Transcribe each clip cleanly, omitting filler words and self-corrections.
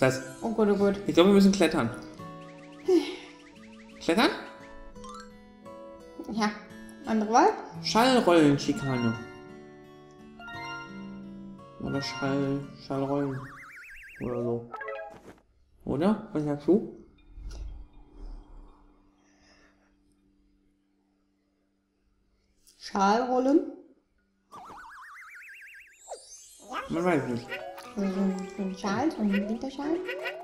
Das heißt, Oh Gott, oh Gott. ich glaube, wir müssen klettern. Klettern? Ja. Andere Wahl? Schallrollen-Schikane. Oder Schallrollen. Oder so. Oder? Was sagst du? Schalrollen? Man weiß nicht. So ein Schal, so ein Winterschal?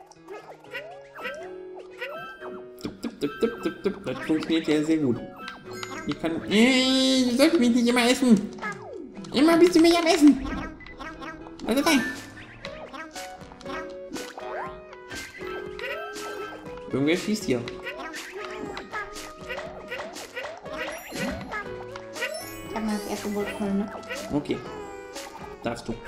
Das funktioniert ja sehr gut. Ich kann... du sollst mich nicht immer essen. Immer bist du mich am Essen. Also nein. Irgendwer schießt hier. Ich hab mal das erste Wohlknall, ne? Okay. Darfst du.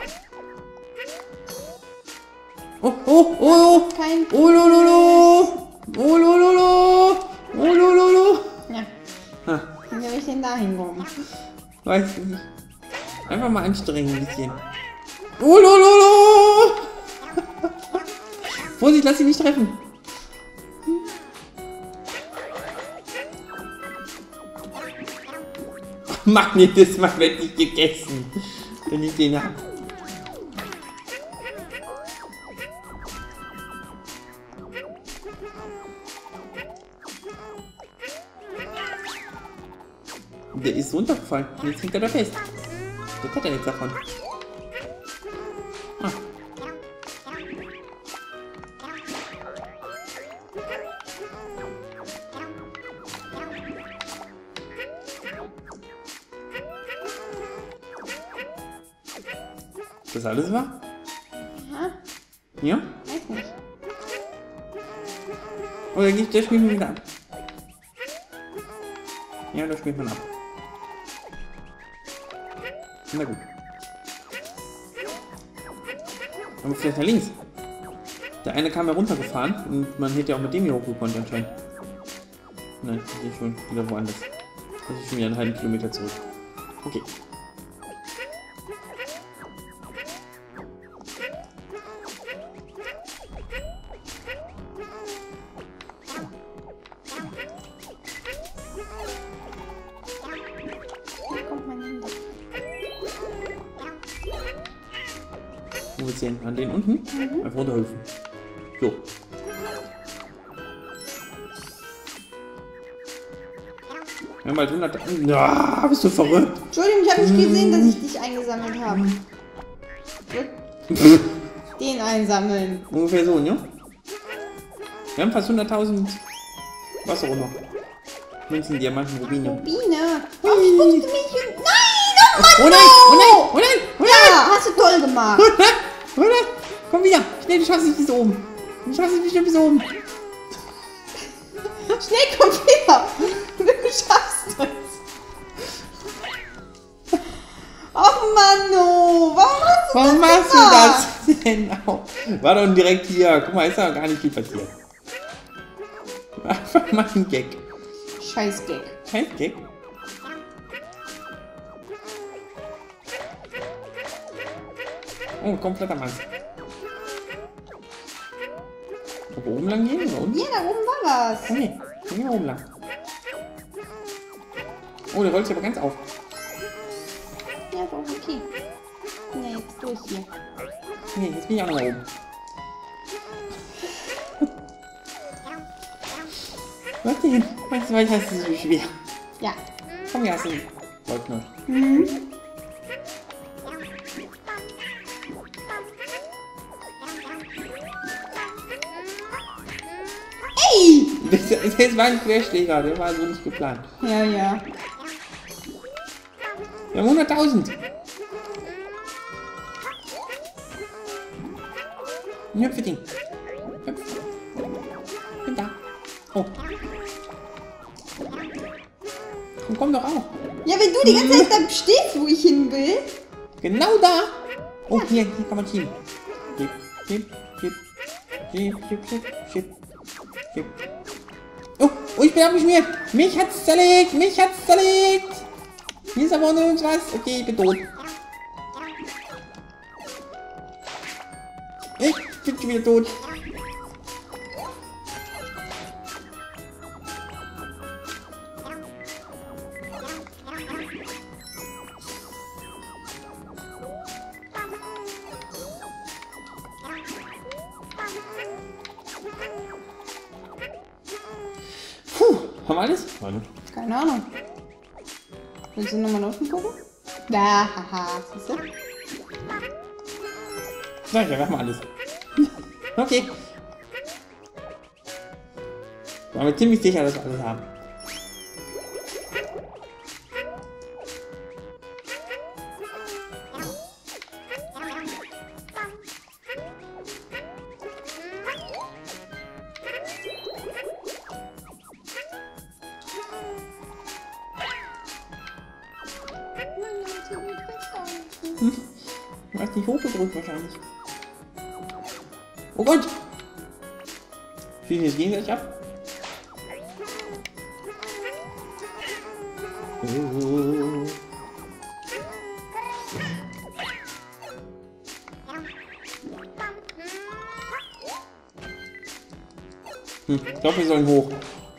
Oh, oh, oh, Kein... oh, lololo. Oh, lololo. Oh, lololo. Ja. Ha, Wie soll ich denn da hinkommen? weiß ich nicht. Einfach mal anstrengen ein bisschen. Oh, lololo. Vorsicht, lass sie nicht treffen. Mach mir das mal, wird nicht gegessen. Wenn ich den hab. Der ist runtergefallen. Jetzt hängt er da fest. Das hat er jetzt davon. Ah. Das alles war? Ja, Ja? weiß nicht. Oder geht der Spiel wieder ab? Ja, da spielt man ab. Na gut. Aber vielleicht nach links. Der eine kam ja runtergefahren und man hätte ja auch mit dem hier hochgekonnt anscheinend. Nein, das ist schon wieder woanders. Das ist schon wieder einen halben Kilometer zurück. Okay. Hier kommt mein Handy. Wo willst du hin? An den unten? Einfach runterhüpfen. So. Wir haben bald 100... Ja, bist du verrückt? Entschuldigung, ich habe nicht gesehen, dass ich dich eingesammelt habe. Den einsammeln. Ungefähr so, ne? Wir haben fast 100.000... Was auch noch? Münzen, Diamanten, Rubine. Rubine. Oh, ich wusste nicht. Nein! Oh nein! Oh nein! Oh nein! Oh nein! Ja, hast du toll gemacht. Oh nein! Oh nein! Komm wieder! Schnell, du schaffst es bis oben! Du schaffst es bestimmt bis oben! Schnell, komm wieder. Du schaffst es. Oh Mann, oh. Warum machst du das denn auch? War doch direkt hier. Guck mal, ist da gar nicht viel passiert. Einfach mal ein Gag. Scheiß Gag. Kein Gag? Oh, kompletter Mann. Ob wir oben lang gehen oder unten? Ja, da oben war was. Okay, dann gehen wir oben lang. Oh, der rollt sich aber ganz auf. Ja, ist auch okay. Ja, jetzt durch hier. Nee, jetzt bin ich auch noch oben. Was denn? Was hast du so schwer? Ja. Komm, Jasin. Läuft noch. Ey! Das war ein Querschläger, der war so nicht geplant. Ja, ja. Wir haben 100.000. Hüpfe Ding. Hüpf. Bin da. Oh. Komm doch auch. Ja, wenn du die ganze Zeit da stehst, wo ich hin will. Genau da. Oh, hier kann man schieben. Schieb, schieb, schieb. Schieb, schieb, schieb, schieb. Schieb. Oh, ich bin abgeschmiert. Mich hat's zerlegt. Mich hat's zerlegt. Hier ist aber noch irgendwas. Okay, ich bin tot. Ich bin schon wieder tot. Haben wir alles? Warte. Keine Ahnung. Willst du nochmal unten gucken? Da, haha, siehst du? Sag ich ja, wir haben alles. Okay. Ich war mir ziemlich sicher, dass wir alles haben. Du hast nicht hochgedrückt wahrscheinlich. Oh Gott! Spielen wir jetzt gegenseitig ab? Ich glaube, wir sollen hoch.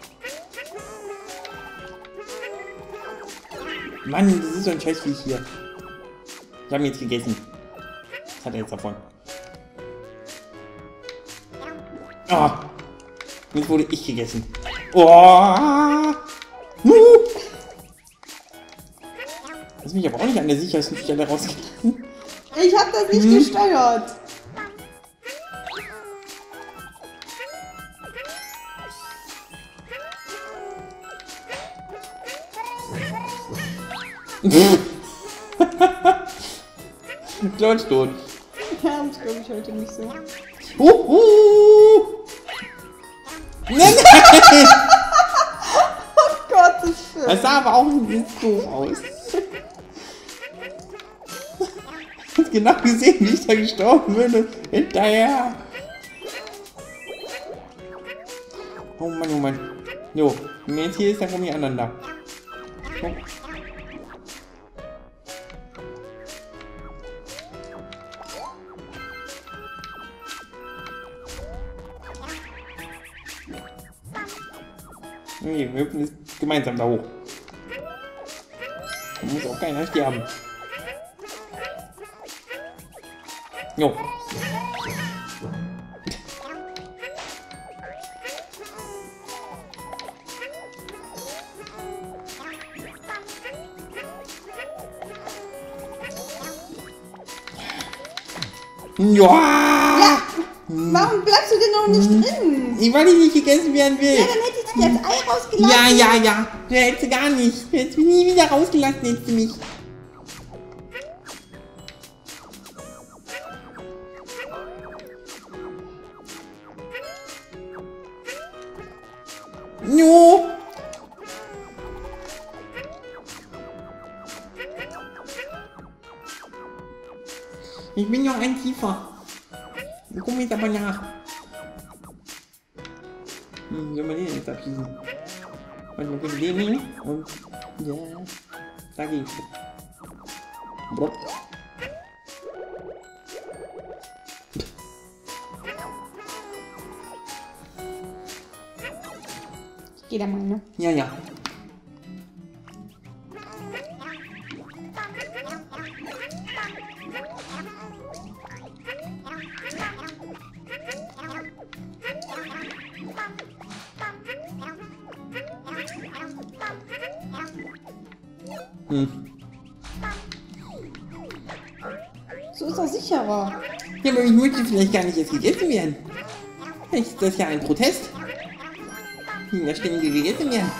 Mann, das ist so ein Scheißviech hier. Ich habe ihn jetzt gegessen. Was hat er jetzt davon? Ah! Jetzt wurde ich gegessen. Oh! Das ist mich aber auch nicht an der sichersten Stelle rausgelassen. Ich habe das nicht gesteuert. Klotschtot. Ja, das glaube ich heute nicht so. Nein! Oh Gott, das ist schön. Das sah aber auch ein bisschen doof aus. Du hast genau gesehen, wie ich da gestorben bin und hinterher. Oh Mann, oh Mann. Jo, wenn jetzt hier ist, dann kommen die anderen da. Oh. Nee, wir hüpfen jetzt gemeinsam da hoch. Da muss auch keiner sterben. Jo. Ja! Warum bleibst du denn noch nicht drin? Weil ich nicht gegessen werden will. Ja, dann hätte ich dich als Ei rausgelassen. Ja. Du hättest gar nicht. Du hättest mich nie wieder rausgelassen, hättest du mich. No. Ich bin noch ein tiefer. Wir kommen jetzt aber nach. Sollen wir den jetzt abschießen? Und wir können den nehmen und ja, da geht's. Blop. Ich geh da mal, ne? Ja. So ist doch sicherer. Ja, aber ich möchte vielleicht gar nicht jetzt gegessen werden. Vielleicht ist das ja ein Protest. Da ständig gegessen werden.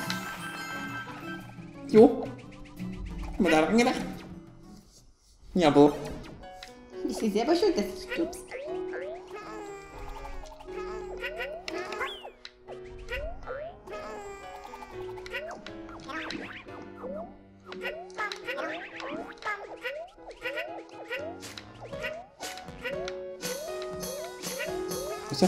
Jo. Haben wir daran gedacht? Ja, wo? Bist du selber schuld, dass du stirbst. Was ist das?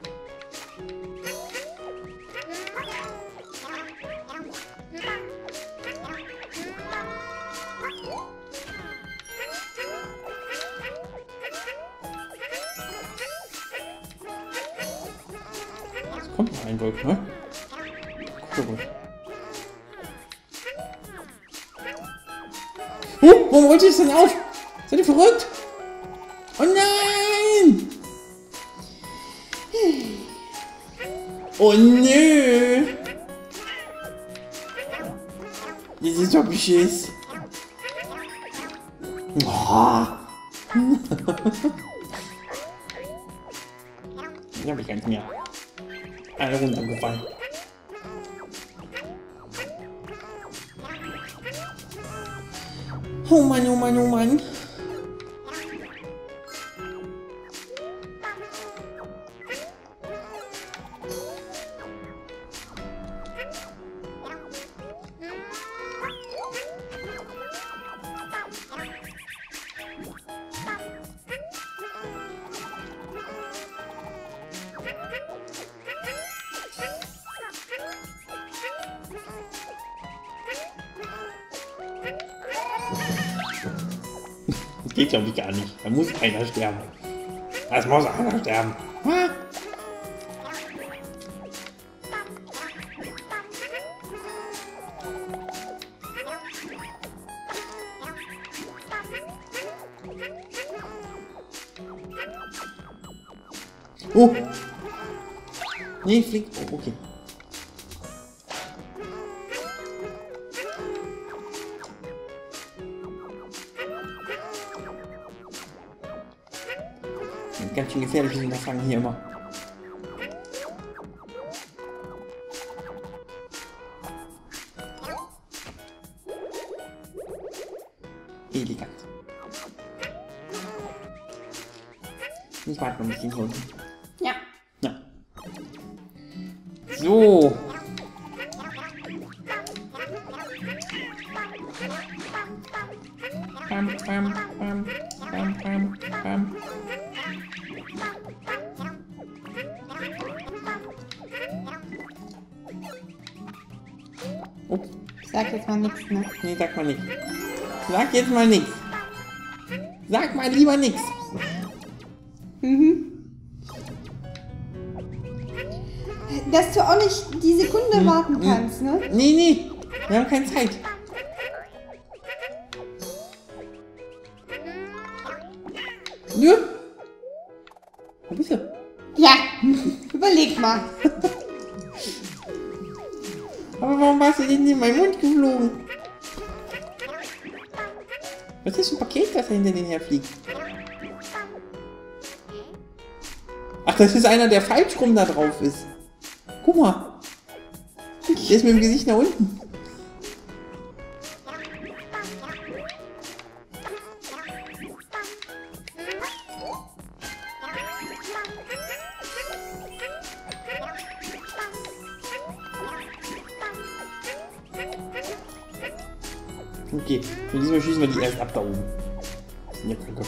Das kommt noch ein Wolf, ne? Guck mal. Warum rollt ihr es denn auf? Seid ihr verrückt? Oh nein! Oh nö! Das ist doch beschiss. Oh. Ich hab ich gar nicht mehr. Alle runtergefallen. Oh Mann, oh Mann, oh Mann. Das geht glaube ich gar nicht. Da muss einer sterben. Es muss einer sterben. Ah. Oh! Nee, fliegt. Oh, okay. Ganz schön gefährlich, diese Fangen hier immer. Elegant. Ich warte noch ein bisschen unten. Ja. Ja. So. Bam, bam, bam, bam, bam, bam. Ups. Sag jetzt mal nichts, ne? Nee, sag mal nichts. Sag jetzt mal nichts. Sag mal lieber nichts. Mhm. Dass du auch nicht die Sekunde warten kannst, ne? Nee, nee. Wir haben keine Zeit. Nö. Wo bist du? Ja. Überleg mal. Aber warum warst du denn in meinen Mund geflogen? Was ist ein Paket, das hinter den herfliegt? Ach, das ist einer, der falsch rum da drauf ist. Guck mal. Der ist mit dem Gesicht nach unten. Okay, und diesmal schießen wir die erst ab da oben. Ja, danke.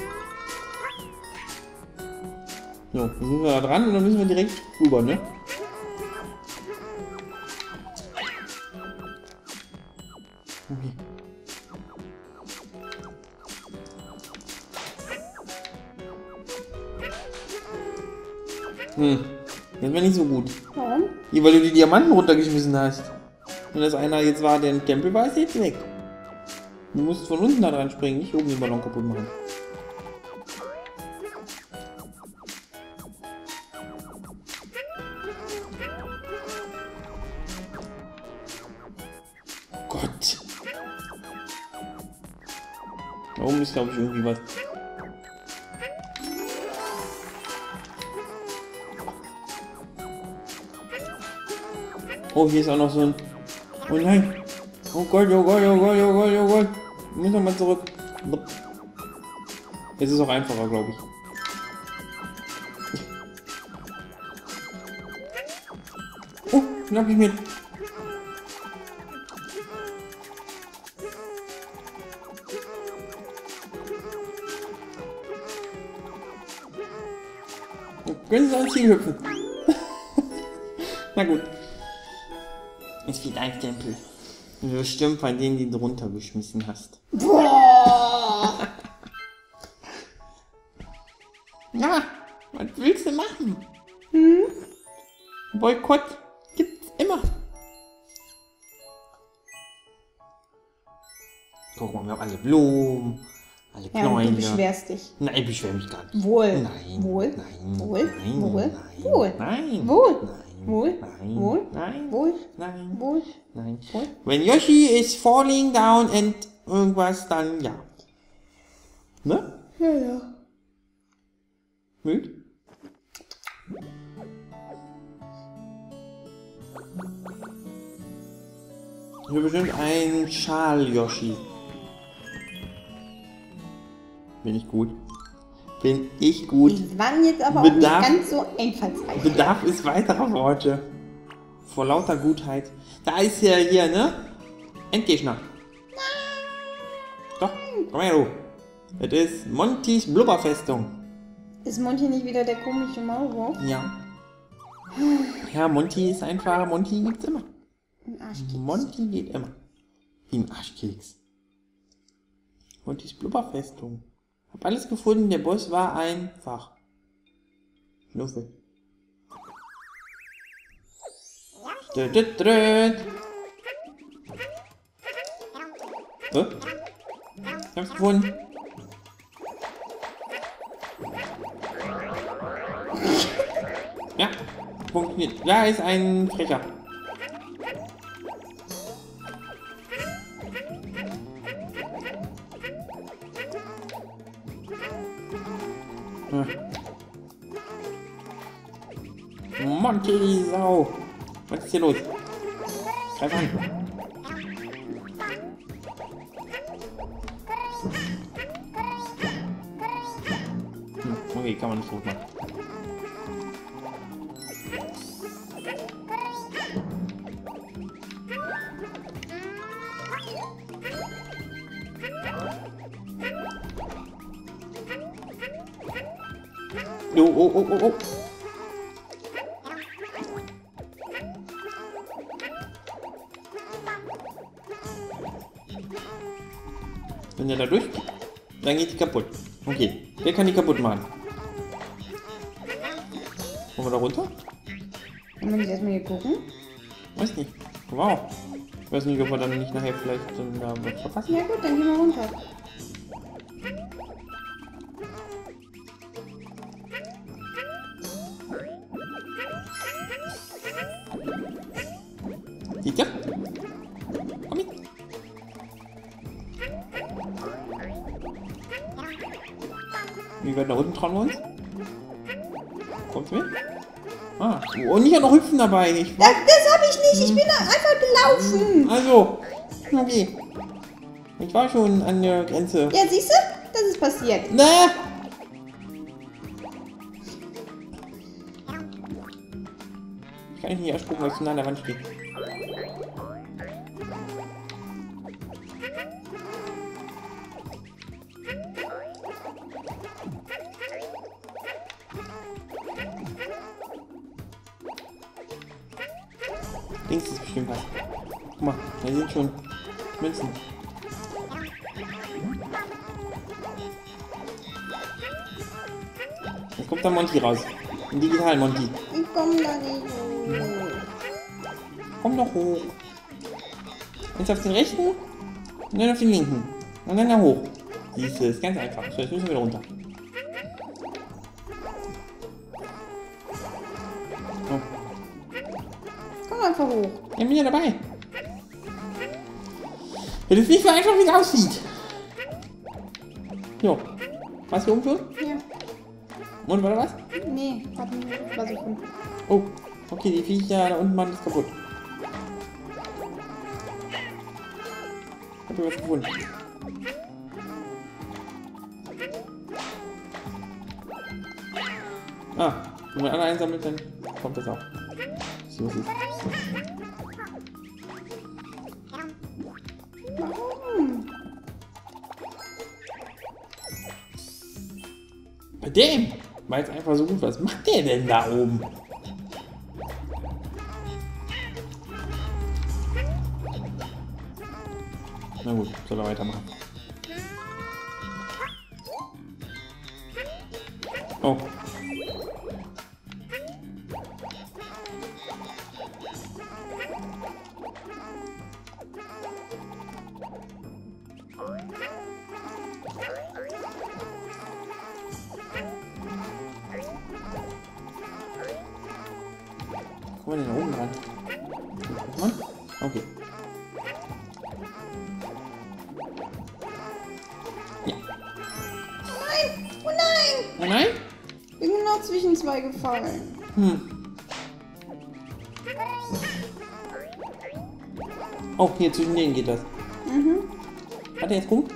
So, dann sind wir da dran und dann müssen wir direkt rüber, ne? Okay. Das war nicht so gut. Warum? Ja, weil du die Diamanten runtergeschmissen hast. Und das einer jetzt war, der im Tempel war, ist jetzt weg. Du musst von unten da dran springen, nicht oben den Ballon kaputt machen. Gott. Da oben ist, glaube ich, irgendwie was. Oh, hier ist auch noch so ein... Oh nein. Oh Gott, oh Gott, oh Gott, oh Gott, oh Gott. Wir müssen nochmal zurück. Jetzt ist es auch einfacher, glaube ich. Oh, schnapp ich mit. Können Sie ans Ziel hüpfen? Na gut. Es fehlt ein Tempel. Bestimmt von denen, die du runtergeschmissen hast. Boah! Ja, was willst du machen? Boykott gibt's immer. Guck mal, wir haben alle Blumen, alle Ja, und du Knäule. beschwerst dich. Nein, ich beschwere mich gar nicht. Wohl. Nein. Wohl. Nein. Wohl. Nein. Wohl. Nein. Wohl. Nein. Wohl. Nein. Wohl? Nein. Wohl? Nein. Wohl? Nein. Wohl? Nein. Wohl? Wenn Yoshi is falling down and irgendwas, dann ja. Ne? Ja. Müd? Hier bestimmt ein Schal-Yoshi. Bin ich gut? Bin ich gut? Die waren jetzt aber Bedarf- auch nicht ganz so einfallsreich. Bedarf es weiterer Worte. Vor lauter Gutheit. Da ist ja hier, ne? Endgegner. Doch, komm her, du. Das ist Montys Blubberfestung. Ist Monty nicht wieder der komische Maulwurf? Ja. Ja, Monty ist einfach, Monty gibt's immer. Ein Arschkeks. Monty geht immer. Wie ein Arschkeks. Montys Blubberfestung. Hab alles gefunden, der Boss war einfach. Schnuffel. Hä? Ich hab's gefunden. Ja, funktioniert. Da ist ein Frecher. Monty, die Sau. Was ist hier los? Greif an. Okay, kann man nicht gut machen. Oh. Wenn der da durch, dann geht die kaputt. Okay, der kann die kaputt machen. Wollen wir da runter? Wollen wir nicht erstmal hier gucken? Weiß nicht. Wow. Ich weiß nicht, ob wir dann nicht nachher vielleicht da was verpassen. Ja gut, dann gehen wir runter. Sieht ihr? Komm mit. Wie weit nach unten trauen wir uns? Kommt's mit? Ah, und nicht auch noch hüpfen dabei. Das habe ich nicht, ich bin da einfach gelaufen. Also, okay. Ich war schon an der Grenze. Ja, siehst du? Das ist passiert. Ne? Ich kann nicht ersprungen, weil ich nah an der Wand stehe. Links ist bestimmt was. Guck mal, da sind schon Münzen. Jetzt kommt der Monty raus. Ein Digital-Monty. Ich komme da nicht hoch. Komm doch hoch. Jetzt auf den rechten und dann auf den linken. Und dann da hoch. Siehst du, ist ganz einfach. So, jetzt müssen wir wieder runter. Oh. Komm einfach hoch. Ja, bin ja dabei. Das ist nicht so einfach, wie es aussieht. Jo. Was hier oben schon? Ja. Und war da was? Nee, hab nicht versuchen. Oh, okay, die Viecher da unten machen das kaputt. Hab ich was gefunden. Ah, wenn man alle einsammelt, dann kommt das auch. So ist es. Warum? Bei dem war jetzt einfach so gut. Was macht der denn da oben? Na gut, soll er weitermachen. Oh. Kommen wir denn da oben dran? Mann? Okay. Ja. Nein! Oh nein! Oh nein? Ich bin genau zwischen zwei gefallen. Oh, hier zwischen denen geht das. Mhm. Hat er jetzt gut?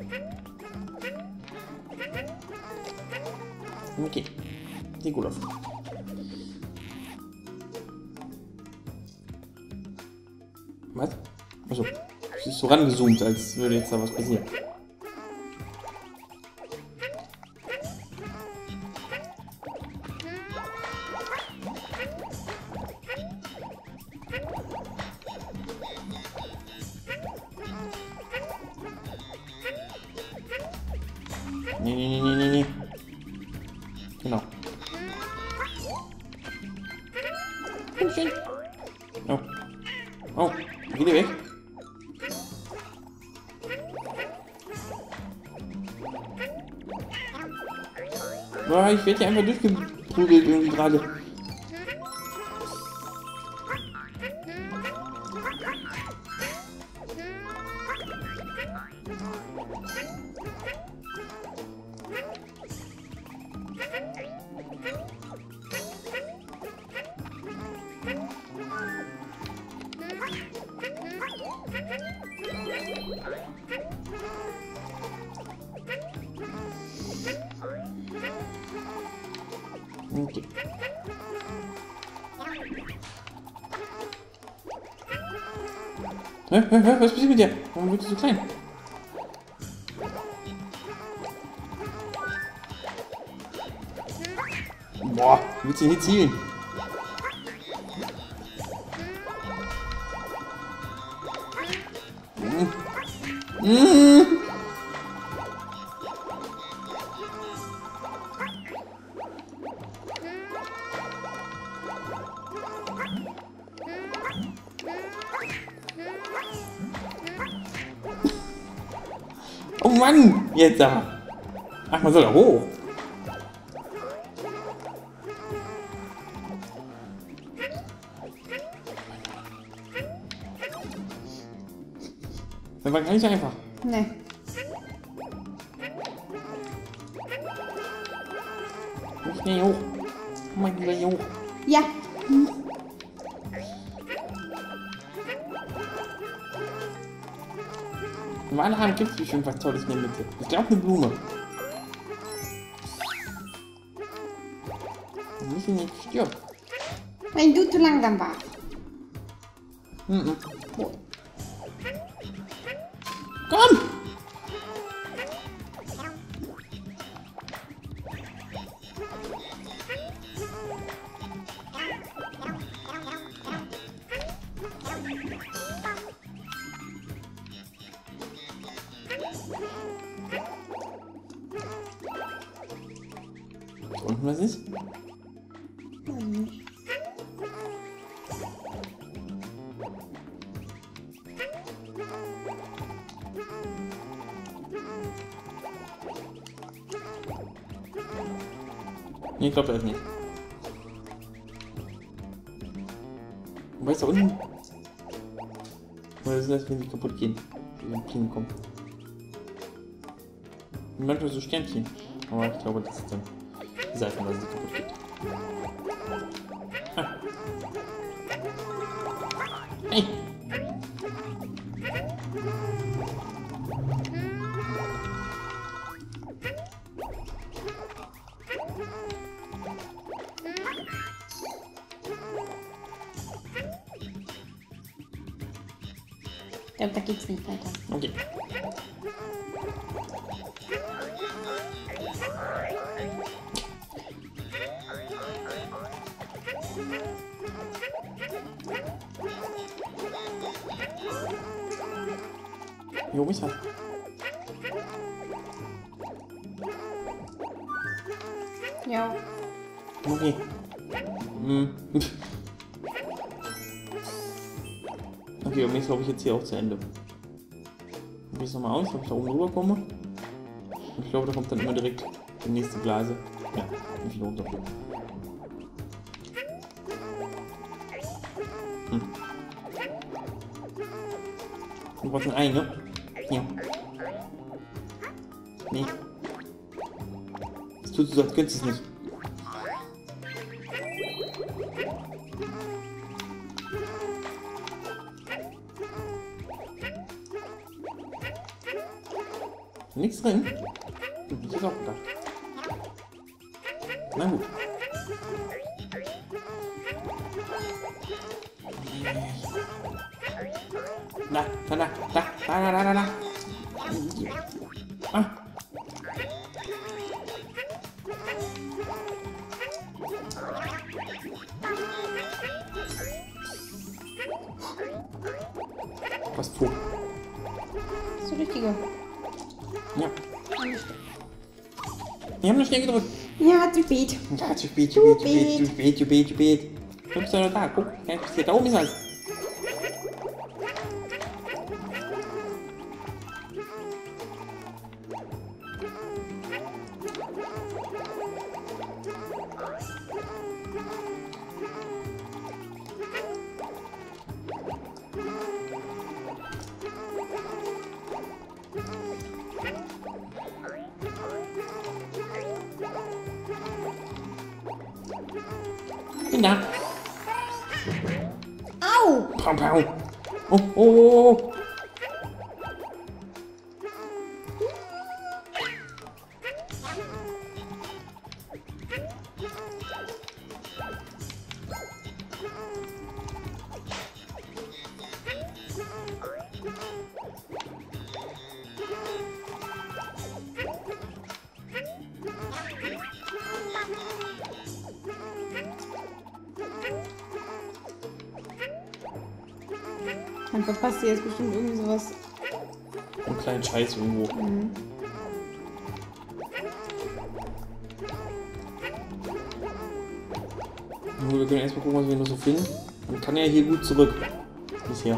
Okay. Sieht gut aus. Was? Achso. Es ist so rangezoomt, als würde jetzt da was passieren. Nee. Genau. Komm schön. Oh. Oh, geht ihr weg? Boah, ich werde hier einfach durchgeprügelt irgendwie gerade. Okay. Hä? Was passiert mit dir? Warum wird du so klein? Boah, willst du hier zielen? Oh Mann! Jetzt aber! Ach, man soll da hoch! Das war gar nicht so einfach. Nee. Nicht mehr hoch. Komm mal lieber hier hoch. Ja. Im Anhang gibt es bestimmt was Tolles in der Mitte. Ich glaube eine Blume. Nicht in den stirbt. Wenn du zu langsam warst. Mhm. Oh. Komm! Und was ist? Weiß nicht. Nee, ich glaube das nicht. Wobei ist da unten? Oder ist das, wenn die kaputt gehen? Wenn die Pingen kommen. Und manchmal so Sternchen. Aber ich glaube, das ist dann die Seite, weil sie kaputt geht. Ah. Hey! Ich glaube, da geht's nicht weiter. Okay. Jo, ist er. Ja. Okay. Okay, und jetzt glaube ich jetzt hier auch zu Ende. Probier es nochmal aus, ob ich da oben rüber komme. Und ich glaube, da kommt dann immer direkt die nächste Blase. Ja, ich wieder runterfliegen. Du brauchst ein Ei, ne? Ja. Nee. Das tut so, als könntest du es nicht. Nichts drin? Das ist auch gedacht. Na gut. Da. Ah. Was vor? Das ist der richtige. Ja. Wir haben noch schnell gedrückt. Ja, zu spät. Ja, zu spät. Du bist ja noch da. Guck, da oben ist alles. Bin da. Au! Pau, pau. Oh. Dann verpasst ihr jetzt bestimmt irgendwie sowas. Einen kleinen Scheiß irgendwo. Nur, wir können erstmal gucken, was wir noch so finden. Man kann ja hier gut zurück. Bisher.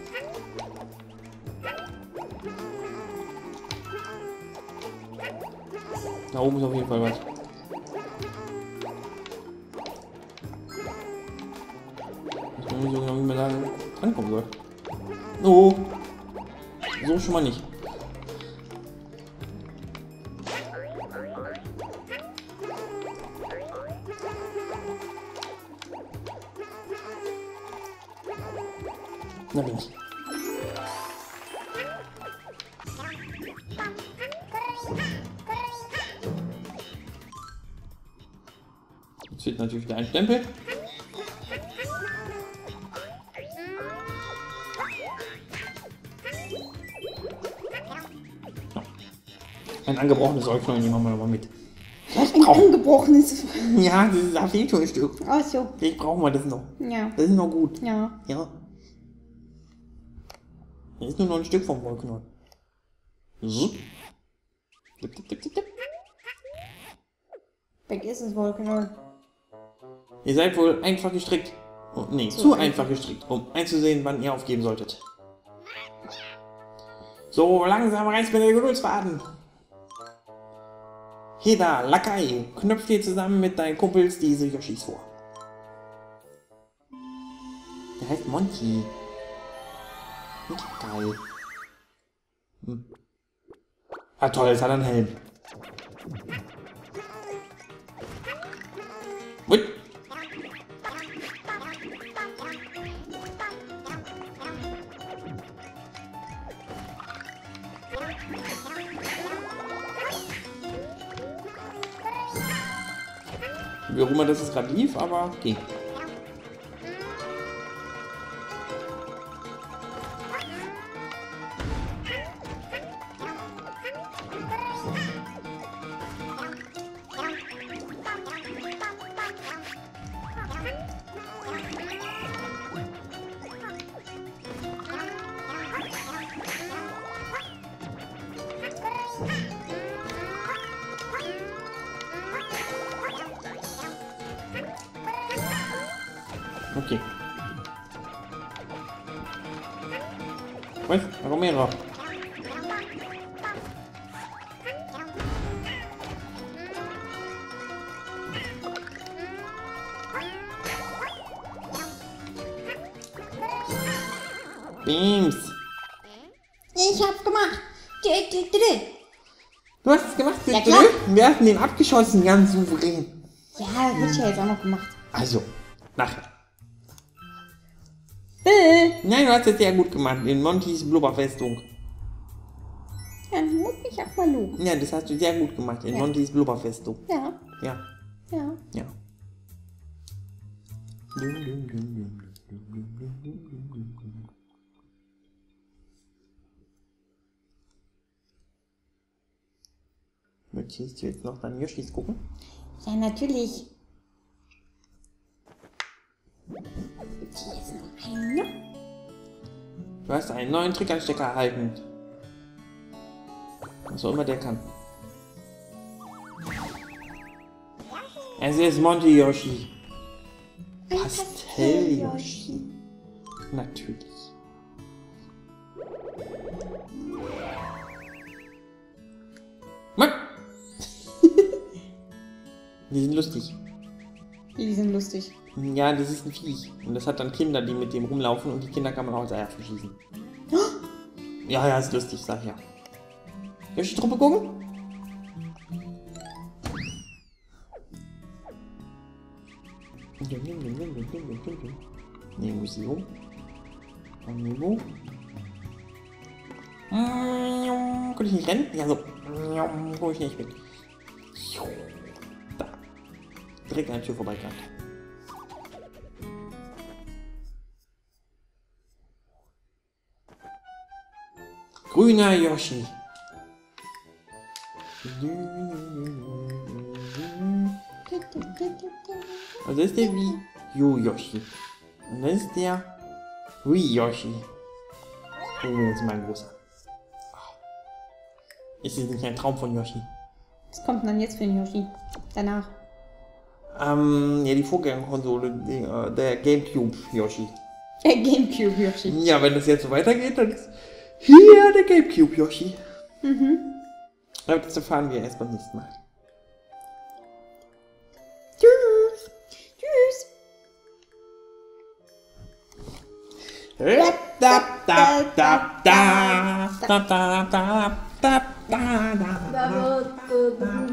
Da oben ist auf jeden Fall was. Ich weiß nicht so genau, wie man da ankommen soll. Oh! So schon mal nicht. Na bin ich. Jetzt fehlt natürlich wieder ein Stempel. Ein angebrochenes Säuglein nehmen wir mal mit. Ein angebrochenes. Ja, da fehlt schon ein Stück. Ach so. Vielleicht brauchen wir das noch. Ja. Das ist noch gut. Ja. Ja. Hier ist nur noch ein Stück vom Wollknoll. So. Weg ist es wohl, genau. Ihr seid wohl einfach gestrickt. Oh, nee, zu einfach gestrickt, um einzusehen, wann ihr aufgeben solltet. So, langsam reißt mir der Geduldsfaden. Heda, Lakai, knöpf dir zusammen mit deinen Kumpels diese Yoshis vor. Der heißt Monty. Geil. Ah toll, jetzt hat er einen Helm. Ui. Wie auch immer das jetzt gerade lief, aber ging. Okay. Was? Da kommen mehrere. Beams. Ich hab's gemacht. Du hast es gemacht, Ja, klar. Wir hatten den abgeschossen, ganz souverän. Ja, das wird ja jetzt auch noch gemacht. Also, nachher. Nein, du hast es sehr gut gemacht, in Montys Blubberfestung. Ja, muss ich auch mal loben. Ja, das hast du sehr gut gemacht, in Montys Blubberfestung. Ja, Ja, ja. ja. Möchtest du jetzt noch dann Yoshis gucken? Ja, natürlich. Hier ist noch eine. Du hast einen neuen Trickanstecker erhalten. Was auch immer der kann. Es ist Monty Yoshi. Pastell Yoshi. Natürlich. Mann! Die sind lustig. Die sind lustig. Ja, das ist ein Viech. Und das hat dann Kinder, die mit dem rumlaufen und die Kinder kann man auch als Eier verschießen. Ja, ja, ist lustig, sag ich ja. Yoshi-Truppe gucken? Ne, Museum. Amiibo. Konnte ich nicht rennen? Ja, so. Wo ich nicht bin. Da. Direkt an der Tür vorbeigegangen. Grüner Yoshi. Also ist der wie Yu Yoshi. Und das ist der Wii Yoshi. Oh, das ist mein großer. Ist das nicht ein Traum von Yoshi? Was kommt denn dann jetzt für den Yoshi? Danach. Ja, die Vorgängerkonsole, der Gamecube Yoshi. Der Gamecube Yoshi. Ja, wenn das jetzt so weitergeht, dann ist hier der Gamecube Yoshi. Aber das erfahren wir erst beim nächsten Mal. Tschüss. Tschüss. Da.